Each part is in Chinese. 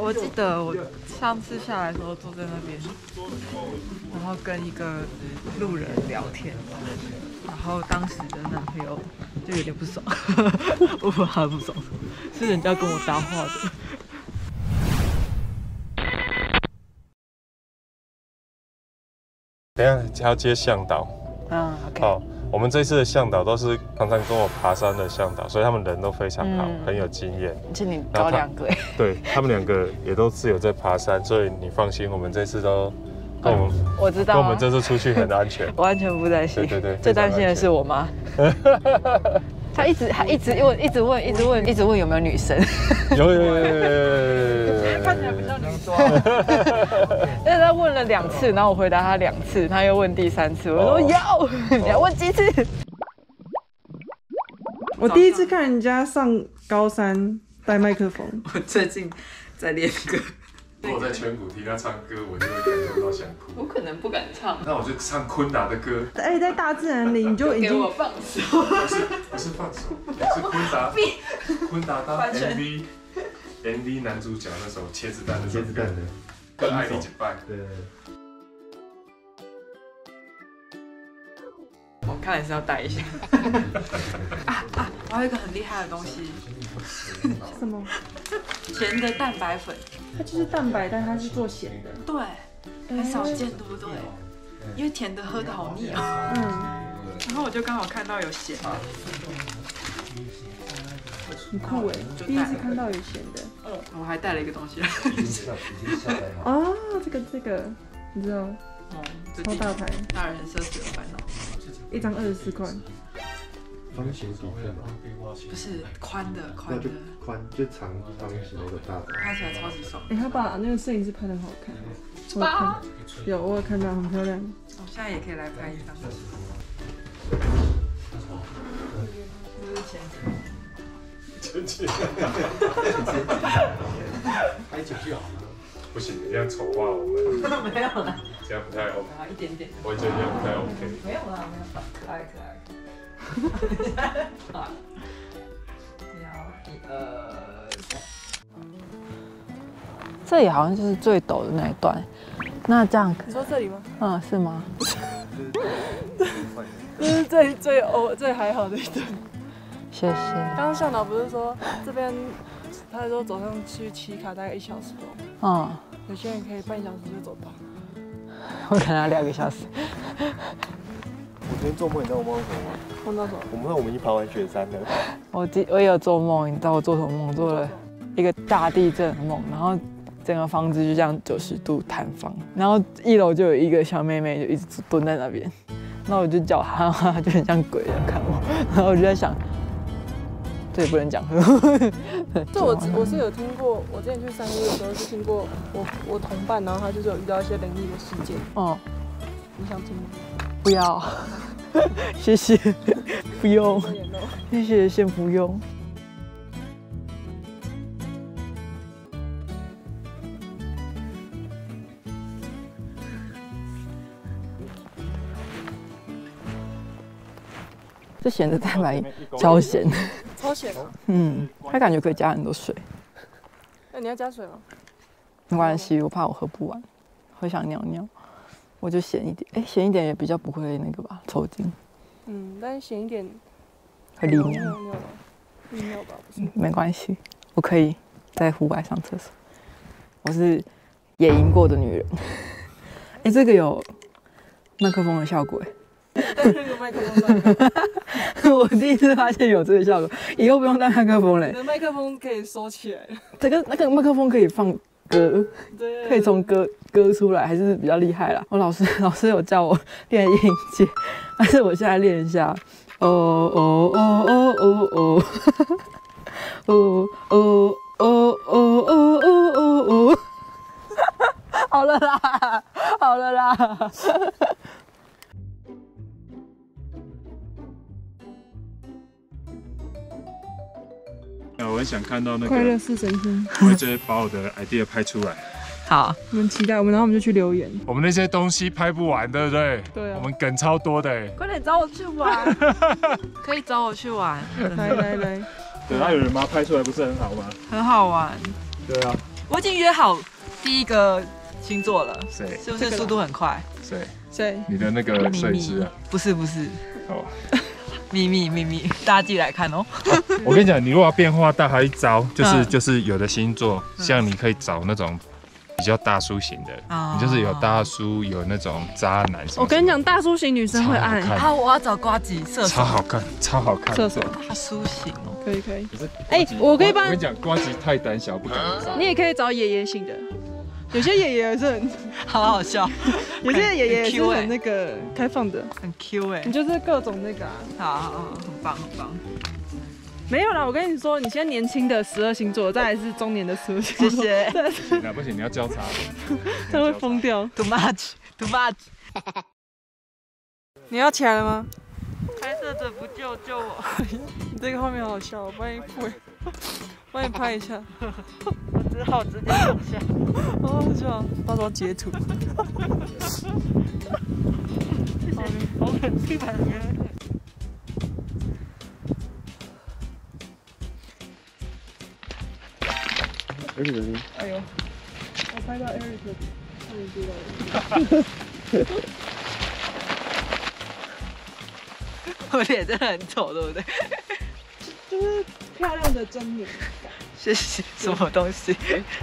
我记得我上次下来的时候坐在那边，然后跟一个路人聊天，然后当时的男朋友就有点不爽，我不知道他不爽，是人家跟我搭话的。 等一下要接向导。 OK。 好，我们这次的向导都是常常跟我爬山的向导，所以他们人都非常好，很有经验。 而且你找2个， 对他们2个也都是有在爬山，所以你放心，我们这次都跟我们， 我知道， 跟我们这次出去很安全， 我完全不担心。 对， 最担心的是我妈。他一直问有没有女生。 有。 看起来比较女装。但是他问了2次，然后我回答他2次，他又问第3次，我说有，你要问几次？ 我第一次看人家上高山带麦克风。 我最近在练歌。 如果在圈鼓听他唱歌，我就会感受到想哭。 我可能不敢唱。 那我就唱昆达的歌。 而且在大自然里，你就已经给我放手。 不是放手，是昆达当 MV 男主角那首茄子蛋的跟爱你一拜。对。 我看来是要带一下。我还有一个很厉害的东西。 什么？ 咸的蛋白粉。 它就是蛋白，但它是做咸的。 对，很少见，对不对？因为甜的喝的好腻啊。然后我就刚好看到有咸的。 很酷哎，第一次看到有咸的。 我还带了一个东西来。 哦，这个，你知道？超大台。 大人奢侈的烦恼。 1张24块。 方形底片吗？ 不是宽的， 宽就长方形那个大的， 拍起来超级爽。 他把那个摄影师拍得很好看。我有看到，很漂亮。 我现在也可以来拍1张。这是前拍久就好了。 不行，你这样丑化我们。 没有啦， 这样不太 OK。 一点点。 我觉得这样不太 OK。 没有啦，可爱。好，1、2、3。这里好像就是最陡的那一段。那这样， 你说这里吗？ 是吗？ 这是最还好的一段。 谢谢。 刚刚向导不是说这边，他说走上去骑卡大概1小时多。有些人可以半小时就走到。 我可能要2个小时。 我昨天做梦，你知道我梦到什么吗？ 梦到什么？ 我们已经爬完雪山了。 我也有做梦，你知道我做什么梦？做了一个大地震的梦，然后整个房子就这样90度塌方，然后1楼就有一个小妹妹就一直蹲在那边，然后我就叫她，她就很像鬼一样看我，然后我就在想，这也不能讲。 这我是有听过，我之前去山屋的时候是听过我同伴，然后他就是有遇到一些灵异的事件。你想听吗？ 不要，谢谢，不用，谢谢，先不用。这咸的蛋白超咸， 超咸啊！ 它感觉可以加很多水。 那你要加水吗？ 没关系，我怕我喝不完，会想尿尿。我就咸一点，咸一点也比较不会那个吧，抽筋。 但是咸一点会利尿。 利尿吧，不是？ 没关系，我可以在户外上厕所。我是野营过的女人。这个有麦克风的效果。 带那个麦克风。 我第一次发现有这个效果，以后不用带麦克风嘞。 你的麦克风可以收起来。 那个麦克风可以放歌，可以从歌出来，还是比较厉害啦。我老师有叫我练音阶，但是我现在练一下。好了啦。 我很想看到那个快乐似神仙， 我会直接把我的 idea 拍出来。 好， 我们期待，然后我们就去留言。 我们那些东西拍不完，对不对？ 对啊。 我们梗超多的。 快点找我去玩。可以找我去玩。 来。 对啊，有人把它拍出来，不是很好吗？ 很好玩。 对啊。 我已经约好第一个星座了， 谁？ 是不是速度很快？ 谁？你的那个摄影师啊？ 不是。 哦， 秘密，大家自己来看哦。 我跟你讲，你如果要变化大，还有一招，就是有的星座，像你可以找那种比较大叔型的，你就是有大叔，有那种渣男。 我跟你讲，大叔型女生会爱。 好，我要找呱吉射手。 超好看。 射手大叔型哦， 可以。我可以帮。 我跟你讲，呱吉太胆小，不敢找。 你也可以找爷爷型的。有些爷爷是很好笑， 有些爷爷是很那个开放的， 很 Q 哎， 你就是各种那个好，很棒。 没有啦，我跟你说，你现在年轻的12星座，再来是中年的12星座， 谢谢。 不行，你要交叉， 他会疯掉。 Too much。 你要起来了吗？ 拍摄者不救我！ 你这个画面好笑，我帮你拍一下。 我只好直接放下。 好笑，到时候截图。 谢谢，好冷静啊！ 哎呦，我拍到 Eric， 差点跌倒了。 我脸真的很丑，对不对？ 就是漂亮的真女。 谢谢。什么东西？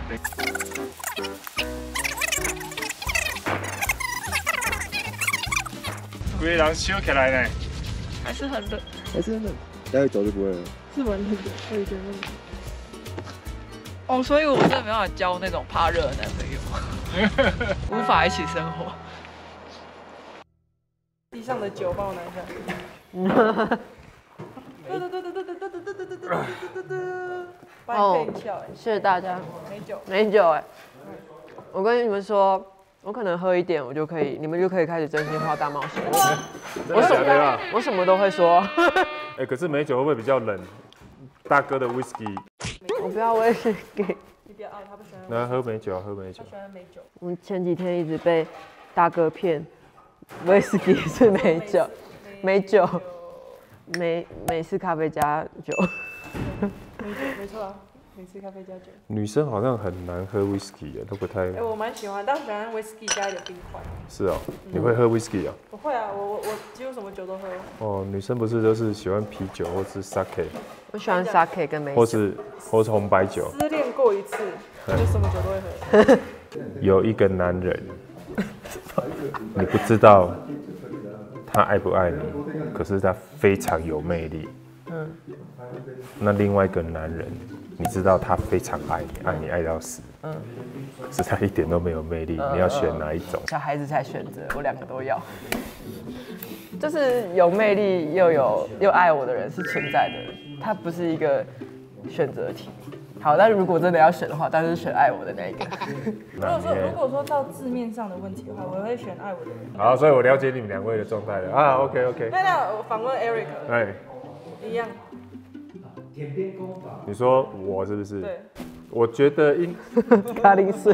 规人烧起来呢， 还是很冷。 待会走就不会了。 是蛮冷的，我也觉得。 哦，所以我真的没办法交那种怕热的男朋友，无法一起生活。 地上的酒帮我拿下。 哦，谢谢大家。没酒哎，我跟你们说，我可能喝一点，你们就可以开始真心话大冒险。我什么都会说。 可是美酒会不会比较冷？大哥的 whisky， 我不要威士忌。 你不要他不喜欢。 那喝美酒，他喜欢美酒。 我们前几天一直被大哥骗，威士忌是美酒，美式咖啡加酒。 没错啊，美式咖啡加酒。 女生好像很难喝 whisky 都不太。 我蛮喜欢，但我喜欢 whisky 加一点冰块。 是哦，你会喝 whisky 哦？ 我会啊，我几乎什么酒都喝。 哦，女生不是都是喜欢啤酒或是 sake？ 我喜欢 sake 跟美酒， 或是红白酒。 失恋过一次，就什么酒都会喝。 有一个男人，你不知道他爱不爱你，可是他非常有魅力。那另外一个男人，你知道他非常爱你，爱你爱到死。可是他一点都没有魅力，你要选哪一种？ 小孩子才选择，我2个都要。就是有魅力又爱我的人是存在的，他不是一个选择题。好，但如果真的要选的话，当然是选爱我的那一个。 如果说到字面上的问题的话，我会选爱我的人。 好，所以我了解你们2位的状态了啊。OK。 那我访问 Eric。一样。 你说我是不是？ 对。 我觉得咖喱水。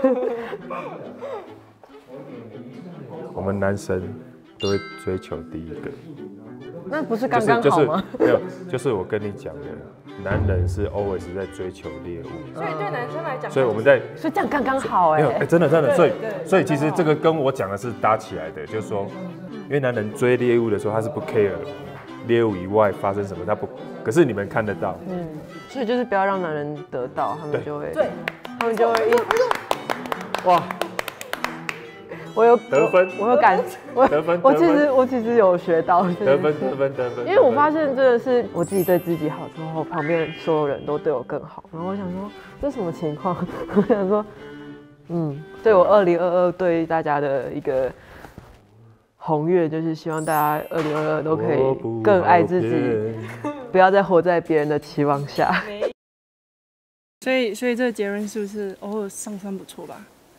我们男生都会追求第一个。 那不是刚刚好吗？ 没有，就是我跟你讲的，男人是 always 在追求猎物。 所以对男生来讲， 所以这样刚刚好哎。 真的，所以其实这个跟我讲的是搭起来的，就是说，因为男人追猎物的时候，他是不 care 猎物以外发生什么，他不，可是你们看得到。 所以就是不要让男人得到，他们就会，他们就会哇。 我有得分， 我有感， 得分， 我其实有学到得分， 因为我发现真的是我自己对自己好之后，旁边所有人都对我更好，然后我想说这是什么情况？我想说，对我2022对大家的一个宏愿就是希望大家2022都可以更爱自己，不要再活在别人的期望下。 所以这个结论是不是偶尔上山不错吧？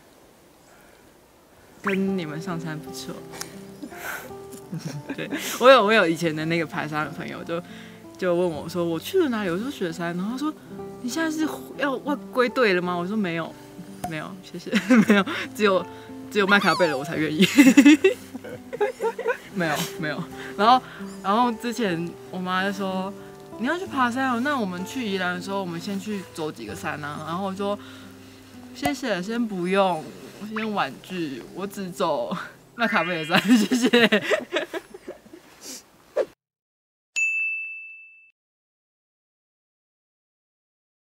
跟你们上山不错。对，我有以前的那个爬山的朋友就问我说我去了哪里？我说雪山，然后他说你现在是要归队了吗？我说没有，谢谢，没有，只有麦卡贝了我才愿意。没有。然后之前我妈就说你要去爬山哦，那我们去宜兰的时候，我们先去走几个山啊。然后我说谢谢，先不用，我先婉拒，我只走麦卡贝尔山，谢谢。